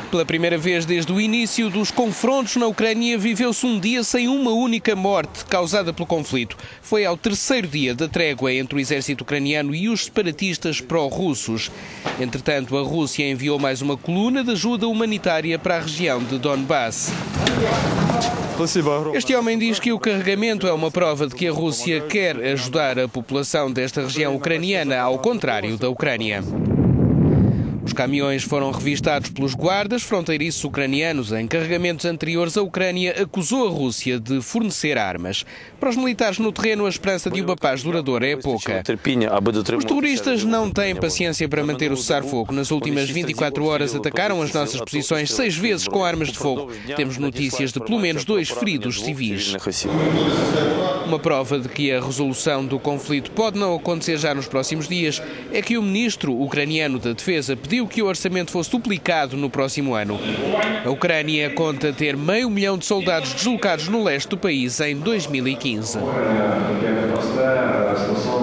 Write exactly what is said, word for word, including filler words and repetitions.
Pela primeira vez desde o início dos confrontos na Ucrânia, viveu-se um dia sem uma única morte causada pelo conflito. Foi ao terceiro dia da trégua entre o exército ucraniano e os separatistas pró-russos. Entretanto, a Rússia enviou mais uma coluna de ajuda humanitária para a região de Donbass. Este homem diz que o carregamento é uma prova de que a Rússia quer ajudar a população desta região ucraniana, ao contrário da Ucrânia. Os caminhões foram revistados pelos guardas fronteiriços ucranianos. Em carregamentos anteriores, a Ucrânia acusou a Rússia de fornecer armas. Para os militares no terreno, a esperança de uma paz duradoura é pouca. Os terroristas não têm paciência para manter o cessar-fogo. Nas últimas vinte e quatro horas atacaram as nossas posições seis vezes com armas de fogo. Temos notícias de pelo menos dois feridos civis. Uma prova de que a resolução do conflito pode não acontecer já nos próximos dias é que o ministro ucraniano da Defesa pediu que o orçamento fosse duplicado no próximo ano. A Ucrânia conta ter meio milhão de soldados deslocados no leste do país em dois mil e quinze.